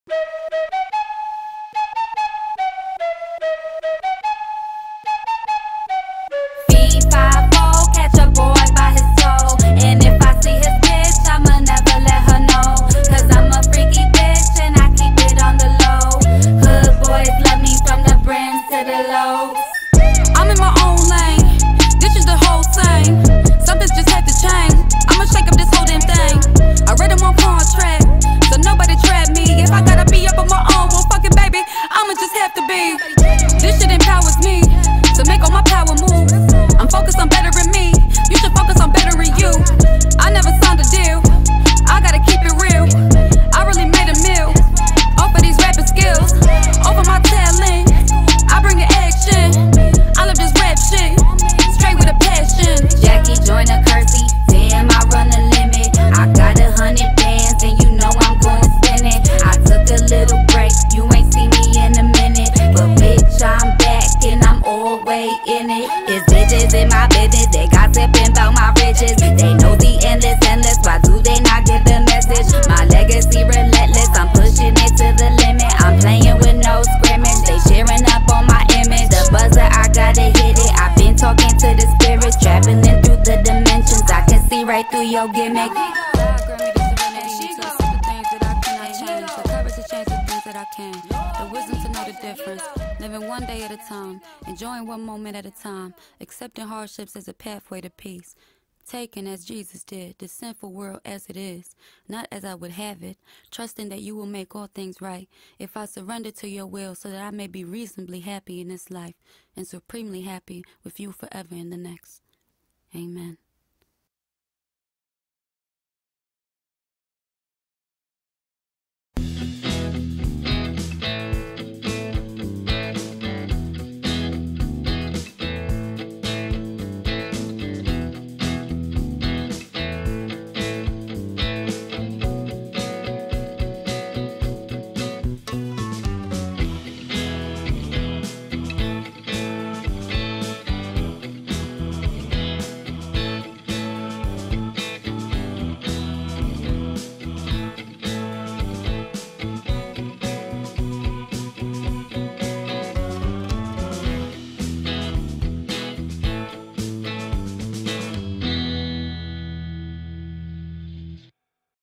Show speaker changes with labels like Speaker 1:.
Speaker 1: Catch a boy by his toe, and if I see his bitch, I'ma never let her know. Cause I'm a freaky bitch and I keep it on the low. Hood boys love me from the Brims to the Locs.
Speaker 2: I'm in my own lane, this is the whole thing. Something's just had to change, I'ma shake up this whole damn thing. I read him on contract, so nobody trap me. If I gotta be up on my own, well fuck it baby, I'ma just have to be. This shit empowers me, to make all my power moves. I'm focused on bettering me, you should focus on bettering you. I never signed a deal, I gotta keep it real. I really made a meal off of these rapping skills, over my talent, I bring the action. I love this rap shit, straight with a passion.
Speaker 1: Jackie Joyner-Kersee, damn I run the limit. I got 100 bands and you know I'm gonna spin it. I took a little break, you ain't see me in a minute, but bitch I'm back and I'm all way in it. It's bitches in my business, they gossiping about my riches. They know the endless, why do they not get the message? My legacy relentless, I'm pushing it to the limit. I'm playing with no scrimmage, they sharing up on my image. The buzzer, I gotta hit it, I've been talking to the spirits, traveling through the dimensions, I can see right through your gimmick.
Speaker 2: The wisdom to know the difference, living one day at a time, enjoying one moment at a time, accepting hardships as a pathway to peace, taking as Jesus did the sinful world as it is, not as I would have it, trusting that you will make all things right if I surrender to your will, so that I may be reasonably happy in this life and supremely happy with you forever in the next. Amen.